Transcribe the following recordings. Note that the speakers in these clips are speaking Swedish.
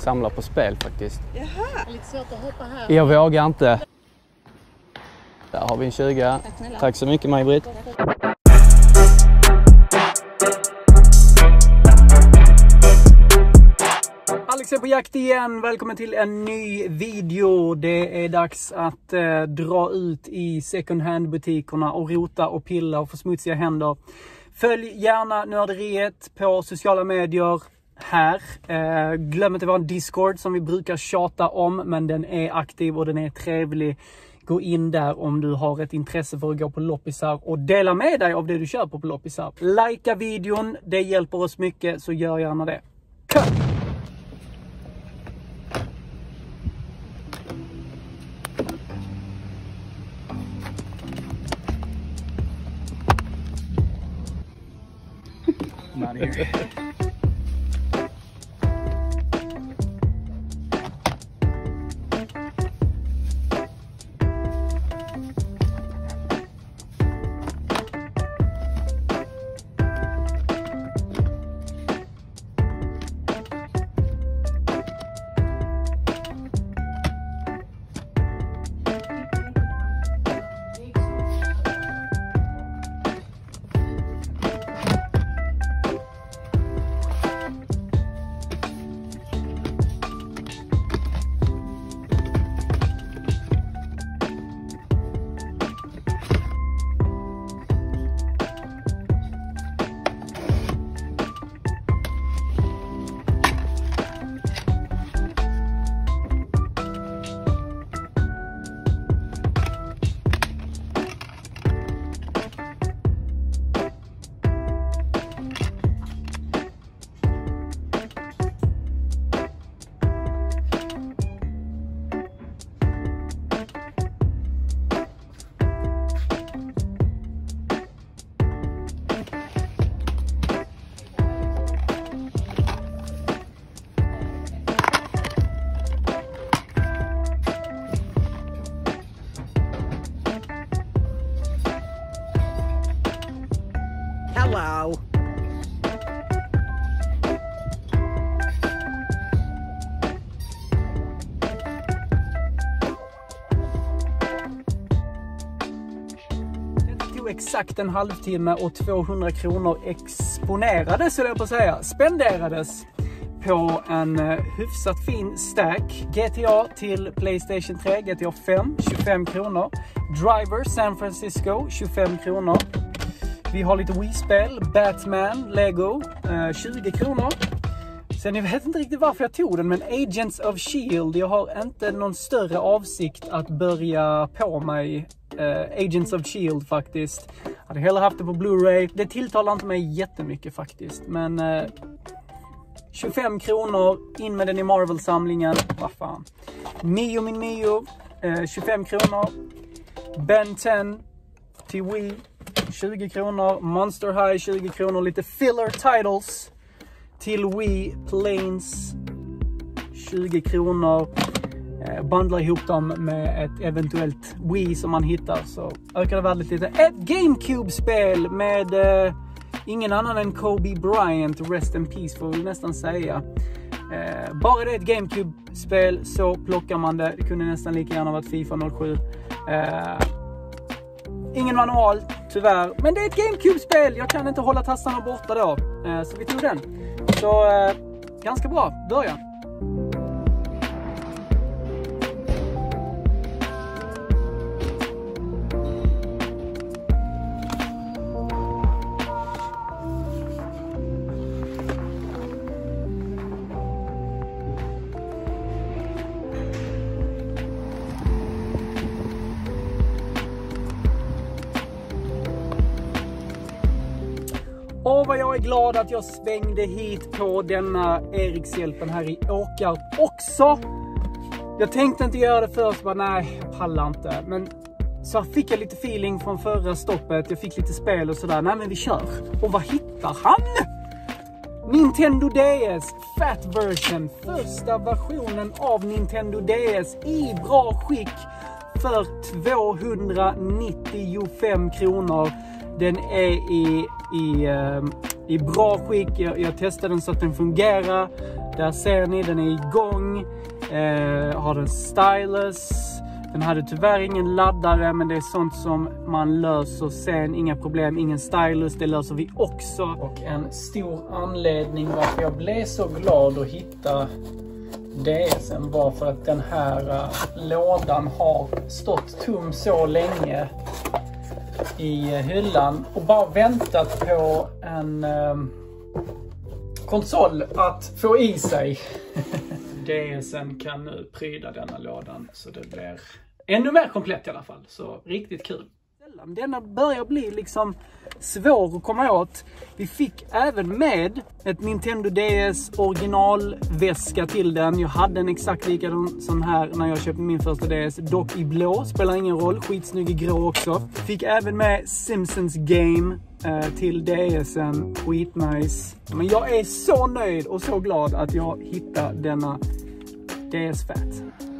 samlar på spel faktiskt. Jaha. Lite svårt att hoppa här. Jag vågar inte. Där har vi en 20. Tack så mycket, Maj-Britt. Alex är på jakt igen. Välkommen till en ny video. Det är dags att dra ut i second hand butikerna och rota och pilla och få smutsiga händer. Följ gärna Nörderiet på sociala medier här. Glöm inte vår Discord som vi brukar tjata om, men den är aktiv och den är trevlig. Gå in där om du har ett intresse för att gå på loppisar och dela med dig av det du köper på loppisar. Likea videon, det hjälper oss mycket, så gör gärna det. Cut! I'm out of here. Hello. Det tog exakt en halvtimme och 200 kronor exponerades, eller jag på att säga, spenderades på en hyfsat fin stack. GTA till PlayStation 3, GTA 5, 25 kronor. Driver, San Francisco, 25 kronor. Vi har lite Wii-spel, Batman, Lego, 20 kronor. Sen jag vet inte riktigt varför jag tog den, men Agents of S.H.I.E.L.D. Jag har inte någon större avsikt att börja på mig Agents of S.H.I.E.L.D. faktiskt. Jag hade hellre haft det på Blu-ray. Det tilltalar inte mig jättemycket faktiskt, men 25 kronor, in med den i Marvel-samlingen. Vad fan. Mio min Mio, 25 kronor. Ben 10 till Wii, 20 kronor. Monster High, 20 kronor. Lite filler titles till Wii. Planes, 20 kronor. Bundla ihop dem med ett eventuellt Wii som man hittar, så ökar det värdet lite. Ett GameCube-spel med ingen annan än Kobe Bryant. Rest in peace får vi nästan säga. Bara det är ett GameCube-spel så plockar man det. Det kunde nästan lika gärna varit FIFA 07. Ingen manual, tyvärr. Men det är ett GameCube-spel. Jag kan inte hålla tassarna borta då. Så vi tog den. Så ganska bra. Börja. Och vad jag är glad att jag svängde hit på denna Erikshjälpen här i Åkarp också. Jag tänkte inte göra det först, bara nej, jag pallar inte. Men så fick jag lite feeling från förra stoppet. Jag fick lite spel och sådär. Nej men vi kör. Och vad hittar han? Nintendo DS Fat Version. Första versionen av Nintendo DS i bra skick för 295 kronor. Den är i bra skick. Jag testade den så att den fungerar. Där ser ni, den är igång. Har den stylus. Den hade tyvärr ingen laddare, men det är sånt som man löser sen. Inga problem, ingen stylus, det löser vi också. Och en stor anledning varför jag blev så glad att hitta DSen var för att den här lådan har stått tom så länge i hyllan och bara väntat på en konsol att få i sig. DSen kan nu pryda denna lådan så det blir ännu mer komplett i alla fall. Så riktigt kul. Denna börjar bli liksom svår att komma åt. Vi fick även med ett Nintendo DS originalväska till den. Jag hade en exakt likadan sån här när jag köpte min första DS. Dock i blå, spelar ingen roll. Skitsnygg i grå också. Fick även med Simpsons Game till DSen. Skitnice. Men jag är så nöjd och så glad att jag hittade denna DS-fat.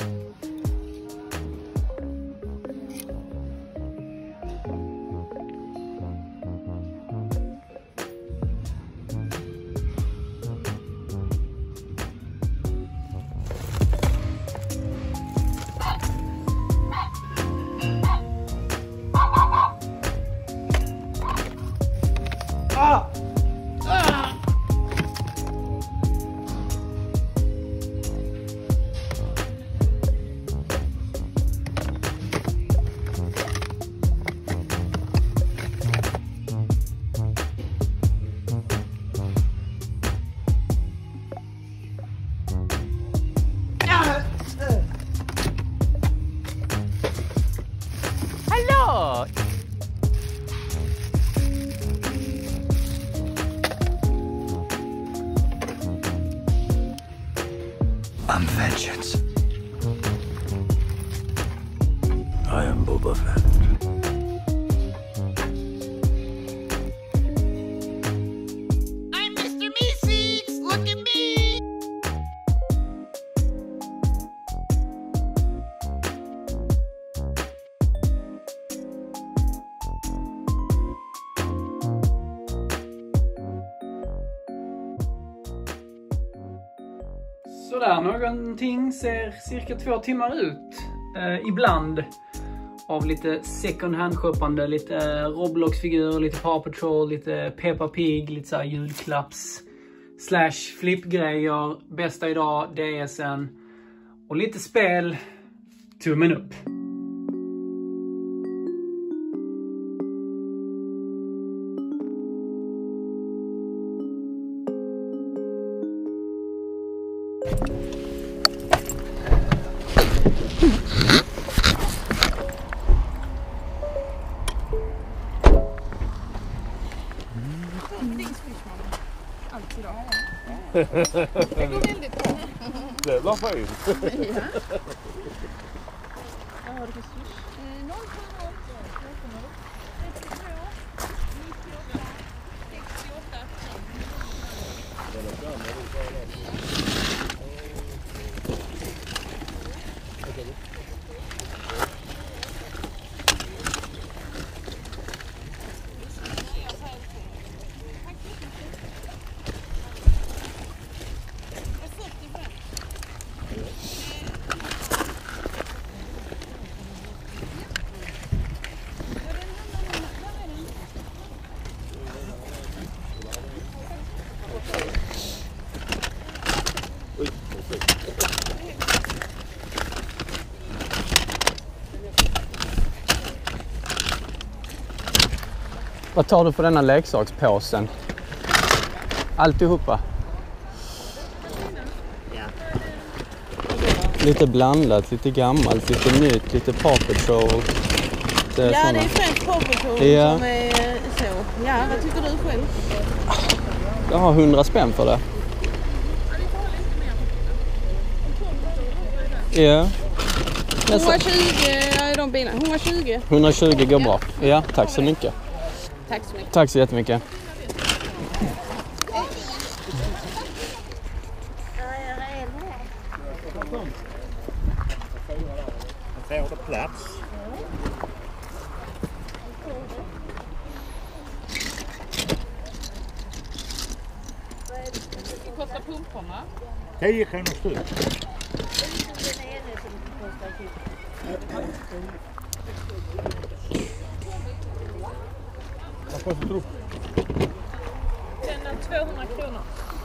I'm vengeance. I am Boba Fett. I'm Mr. Meeseeks! Look at me! Sådär, någonting ser cirka 2 timmar ut. Ibland av lite second hand shoppande, lite Roblox-figurer, lite Paw Patrol, lite Peppa Pig, lite såhär julklapps / flippgrejer. Bästa idag, DSen och lite spel. Tummen upp. Det går väldigt bra. Det var fint. Ja. Vad har du för swish? 0,8 32 98 Vad tar du för denna leksakspåsen? Alltihopa? Ja. Lite blandat, lite gammalt, lite nytt, lite Paw Patrol. Det är främst Paw Patrol som är så. Ja, vad tycker du själv? Jag har 100 spänn för det. Ja. 120 är de bilarna. 120. 120 går bra. Ja, tack så mycket. Tack så mycket. Tack så jättemycket. Får det plats? Det kostar pumparna. 10 kronor styck. Vad kostar trupp? Den är 200 kronor.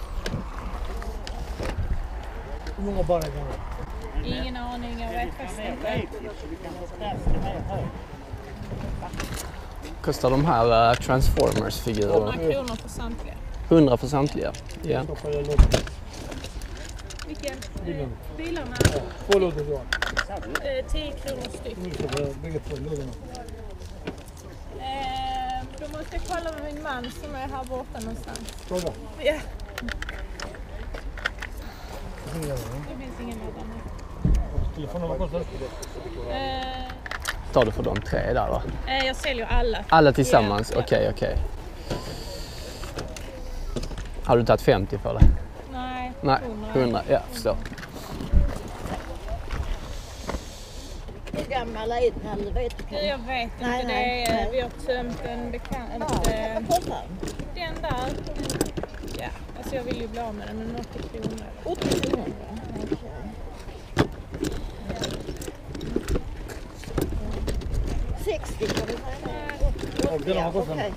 Hur många barn är det? Ingen aning, jag vet faktiskt inte. Kostar de här Transformers-figurer? 100 kronor för samtliga. 100 för samtliga? Ja. Vilken? Bilarna? 10 kronor styck. Då måste jag kolla med min man som är här borta någonstans. Fråga. Ja. Det finns ingen annan. Telefonen, vad kostar det? Tar du för de 3 där va? Jag säljer alla. Alla tillsammans? Ja. Okej. Har du tagit 50 för det? Nej, 100. Ja, förstår. Hur gammal är den? Vet du? Jag vet inte. Nej. Vi har tömt en bekant. Vad kostar den? Den där. Ja, alltså jag vill ju bli av med den, men 80 kronor. 80 kronor? Okej. 60 kan du säga? Ja, okej.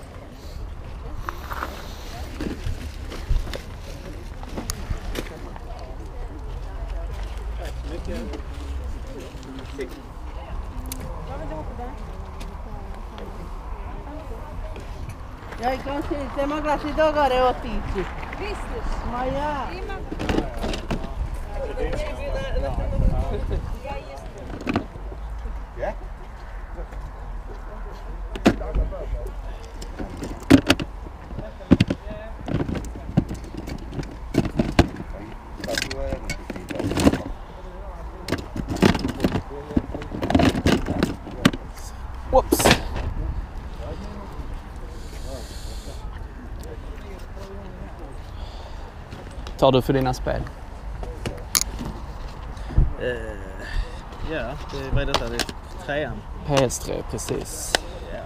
Ja, tämä klasi dogare otiitsi. Business. Maja. Whoops! Tar du för dina spel? Ja, vad är detta? Det är 3an. PS3, precis. Ja.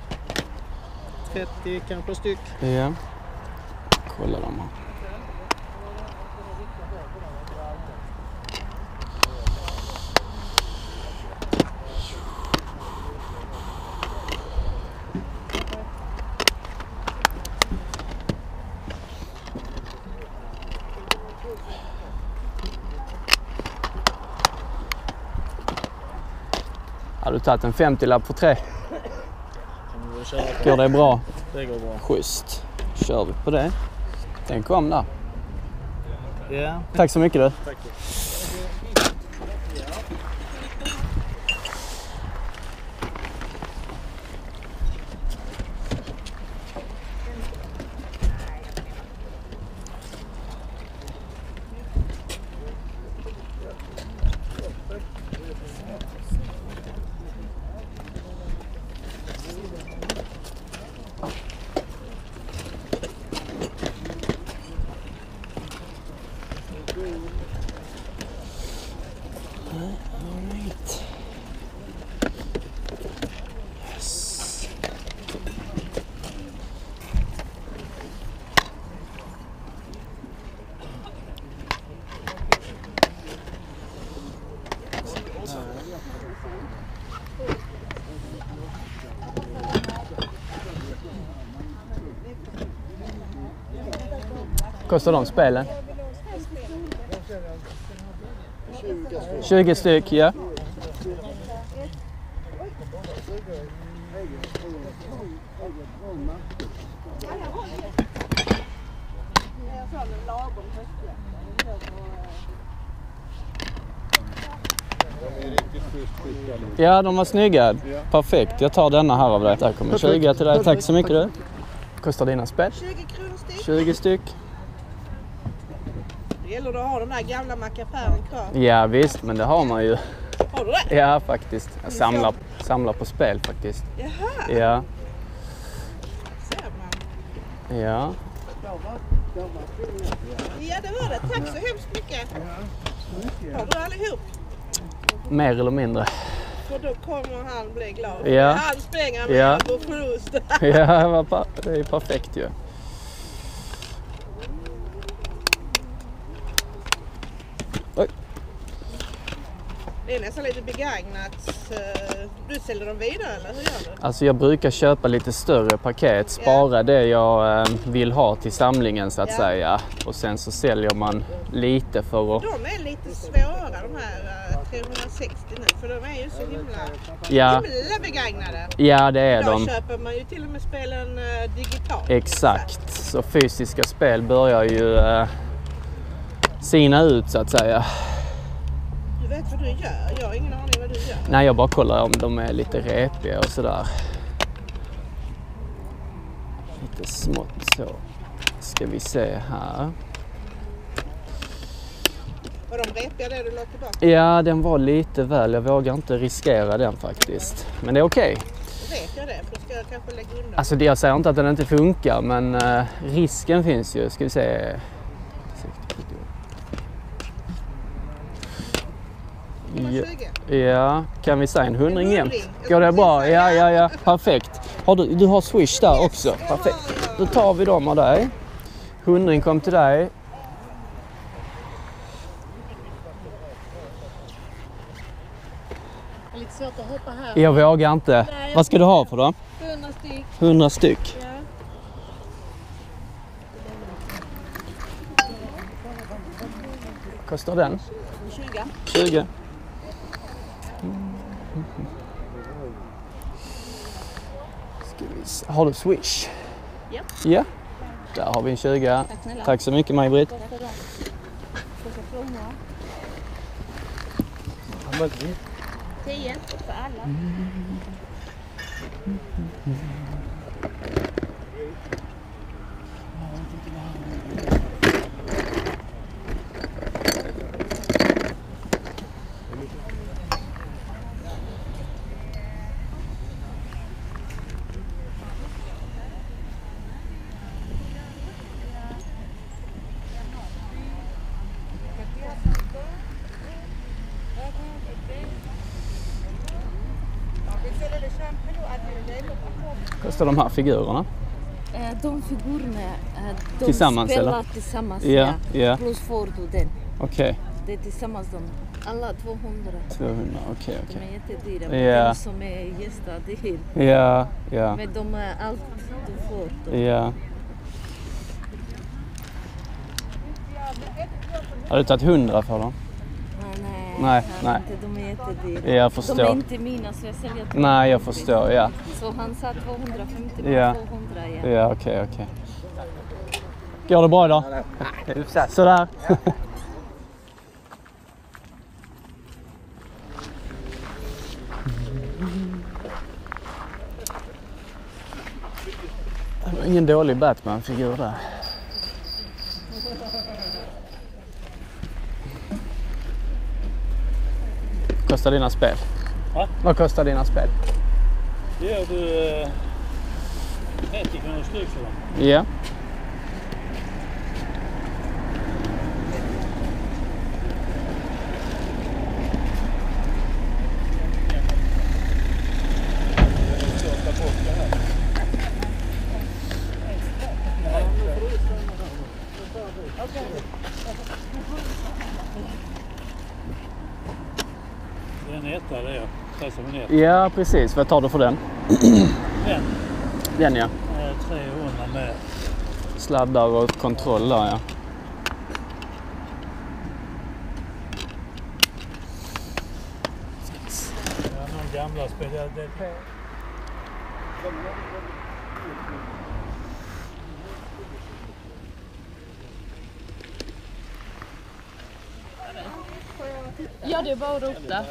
30 kanske styck. Ja. Kolla dem här. Har du tagit en 50-lapp för 3? Går det bra? Det går bra. Schysst. Kör vi på det. Den kom där. Ja. Tack så mycket du. Tack. Kostar de spelen? 20 styck, ja. Ja, de var snygga. Perfekt. Jag tar denna här av dig. Där kommer 20 till dig. Tack så mycket du. Kostar dina spel? 20 kronor styck. 20 styck. Det gäller att ha den där gamla mackapären kvar. Ja visst, men det har man ju. Har du det? Ja faktiskt. Jag samlar på spel faktiskt. Jaha. Ja. Ser man. Ja. Ja, det var det. Tack så hemskt mycket. Har du allihop? Mer eller mindre. För då kommer han bli glad. Ja. Han springer med Ja. på förlust. Ja, det är perfekt ju. Det är nästan lite begagnat. Du säljer dem vidare eller hur gör du? Alltså jag brukar köpa lite större paket, spara det jag vill ha till samlingen så att säga. Och sen så säljer man lite för att... De är lite svåra de här 360 nu för de är ju så himla begagnade. Ja, det är då de. Då köper man ju till och med spelen digitalt. Exakt, så fysiska spel börjar ju sina ut så att säga. Du vet vad du gör? Jag har ingen aning vad du gör. Nej, jag bara kollar om de är lite repiga och sådär. Lite smått så. Ska vi se här. Var de repiga det du la tillbaka? Ja, den var lite väl. Jag vågar inte riskera den faktiskt. Men det är okej. Vet jag det? För då ska jag kanske lägga undan. Alltså jag säger inte att den inte funkar, men risken finns ju. Ska vi se. Ja, kan vi säga en 100 jämt? Går det bra? Ja, perfekt. Du har Swish där också? Perfekt. Då tar vi dem av dig. 100 kom till dig. Det är lite svårt att hoppa här. Jag vågar inte. Vad ska du ha för då? 100 styck. 100 styck. Ja. Kostar den? 20. 20. Har du Swish? Ja. Ja. Där har vi en 20. Tack snälla. Tack så mycket, Maj-Britt. 10 för alla. Kostar de här figurerna? De figurerna, de tillsammans, spelar eller? tillsammans. Ja. Plus får du den. Okej. Det är tillsammans de. Alla 200. 200, okej. De är jättedyra. Men Ja. den som är gästa, det är Ja. men de är allt du får. Ja. Har du tagit 100 för dem? Nej. Inte, de är jättedyra. Jag förstår. De är inte mina så jag säljer 250. Nej, jag förstår, ja. Så han sa 250 på Ja. 200. Ja, okej. Går det bra idag? Sådär. Det var ingen dålig Batman-figur där. Kostar dina spel? Va? Vad kostar dina spel? Det gör du 30 kronor styck för dem. Ja. Det är en etta, det är jag. Ja, precis. Vad tar du för den? Den? Den, ja. 300 med. Sladdar och kontroll där, ja. Ja, någon gamla spel. Ja, det är bara att ropa.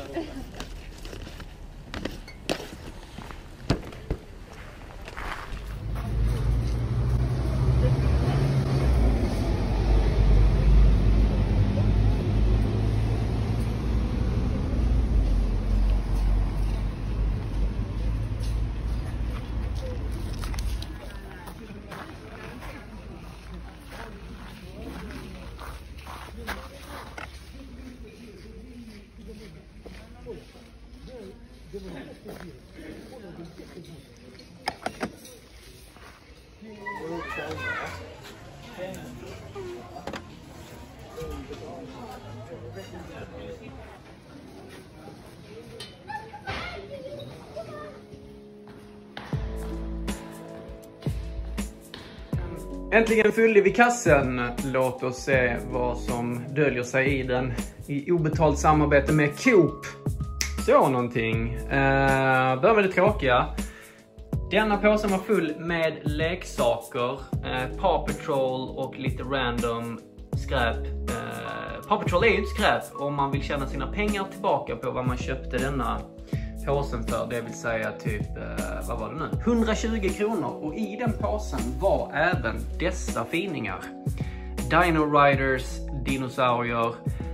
Äntligen fyllde vi kassen. Låt oss se vad som döljer sig i den i obetalt samarbete med Coop. Så någonting. Börjar med det tråkiga. Denna påsen var full med leksaker, Paw Patrol och lite random skräp. Paw Patrol är ju inte skräp om man vill tjäna sina pengar tillbaka på vad man köpte denna påsen för. Det vill säga typ, vad var det nu? 120 kronor. Och i den påsen var även dessa finingar. Dino Riders, dinosaurier.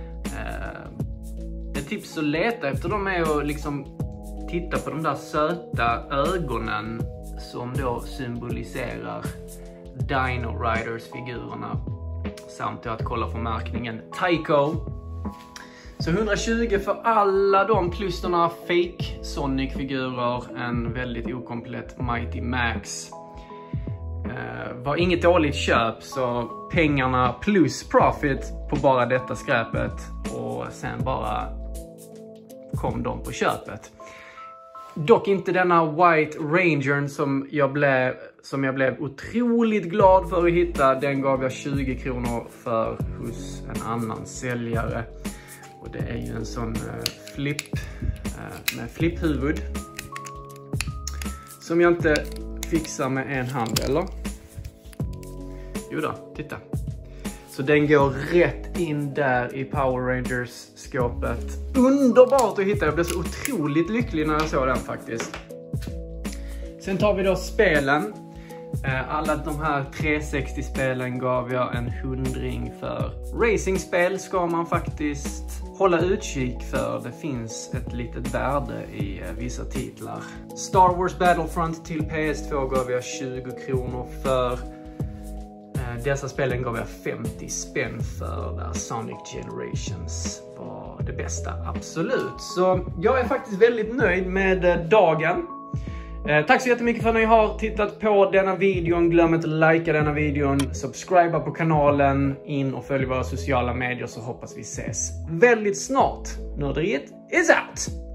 Ett tips att leta efter dem är att liksom titta på de där söta ögonen som då symboliserar Dino Riders-figurerna. Samt att kolla för märkningen Tyco. Så 120 för alla de plus några fake Sonic-figurer. En väldigt okomplett Mighty Max. Var inget dåligt köp, så pengarna plus profit på bara detta skräpet. Och sen bara kom de på köpet. Dock inte denna White Rangern som jag blev otroligt glad för att hitta. Den gav jag 20 kronor för hos en annan säljare. Och det är ju en sån med flipphuvud. Som jag inte fixar med en hand, eller? Jo då, titta. Så den går rätt in där i Power Rangers-skåpet. Underbart att hitta. Jag blev så otroligt lycklig när jag såg den faktiskt. Sen tar vi då spelen. Alla de här 360-spelen gav jag en 100 för. Racingspel ska man faktiskt hålla utkik för. Det finns ett litet värde i vissa titlar. Star Wars Battlefront till PS2 gav jag 20 kronor för. Dessa spelen gav jag 50 spänn för, där Sonic Generations var det bästa, absolut. Så jag är faktiskt väldigt nöjd med dagen. Tack så jättemycket för att ni har tittat på denna videon. Glöm inte att likea denna videon, subscriba på kanalen, in och följ våra sociala medier, så hoppas vi ses väldigt snart. Nörderiet is out!